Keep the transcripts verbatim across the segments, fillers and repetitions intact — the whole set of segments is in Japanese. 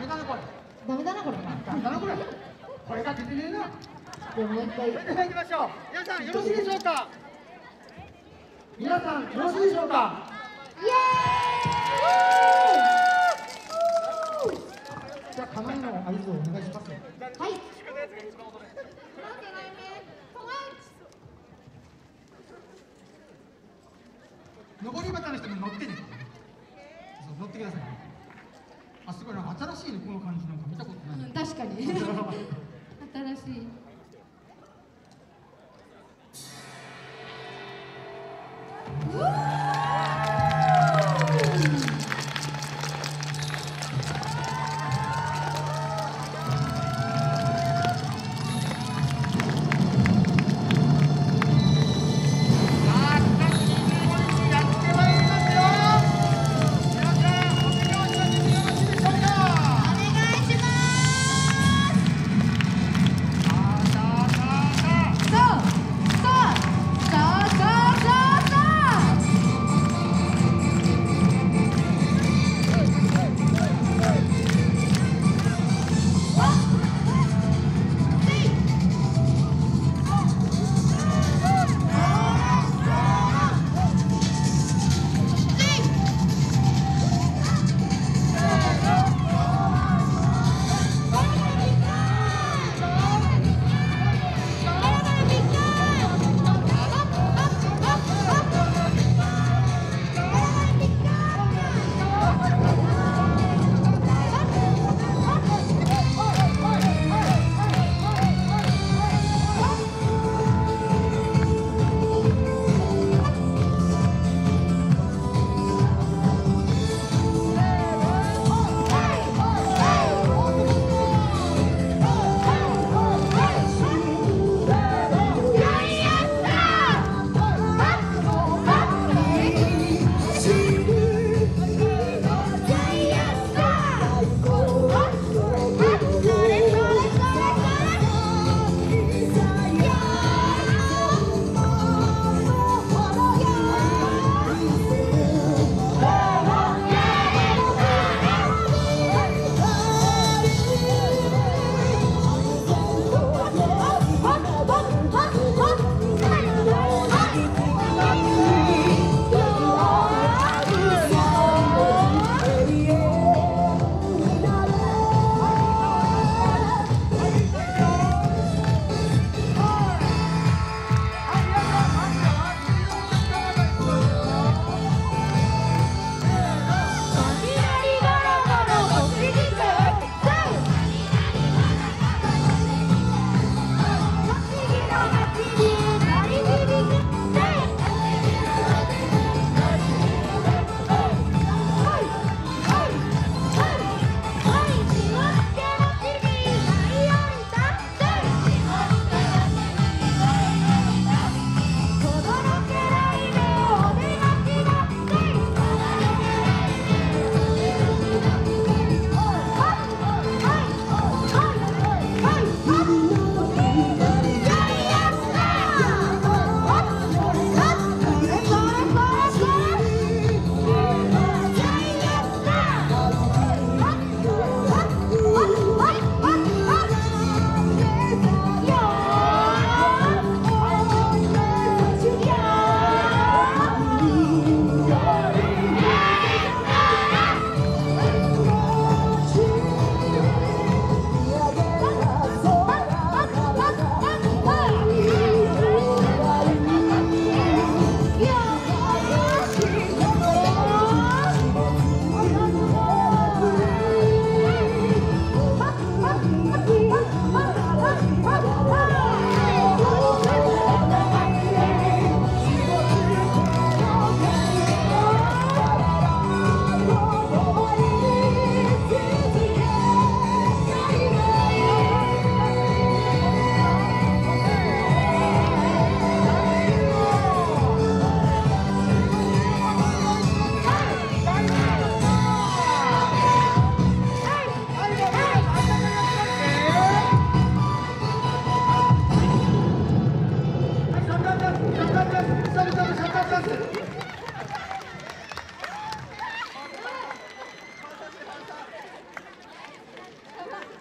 だなこれ。 ダメだなこれ。 ダメだなこれ。これが出てねえな。 でももう一回。 それでは行きましょう。皆さんよろしいでしょうか。皆さんよろしいでしょうか。 イエーイ。 じゃあ構えの合図をお願いします。 はい。 登り旗の人も乗ってね。そう乗ってください。あ、すごいな、新しいね、この感じなんか見たことない。 うん、確かに。新しい。うわ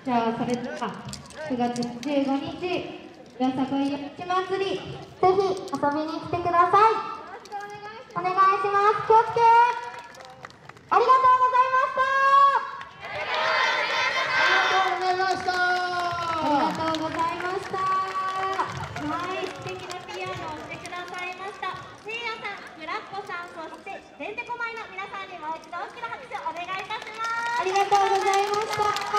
じゃあそれではくがつじゅうごにちよさこい夜市祭り、ぜひ遊びに来てください。お願いします。気をつけ。ありがとうございました。 ありがとうございました。 ありがとうございました。 はい、素敵なピアノをしてくださいました。せいやさん、グラッコさん、そしててんてこまいの皆さんにもう一度大きな拍手をお願いいたします。 ありがとうございました。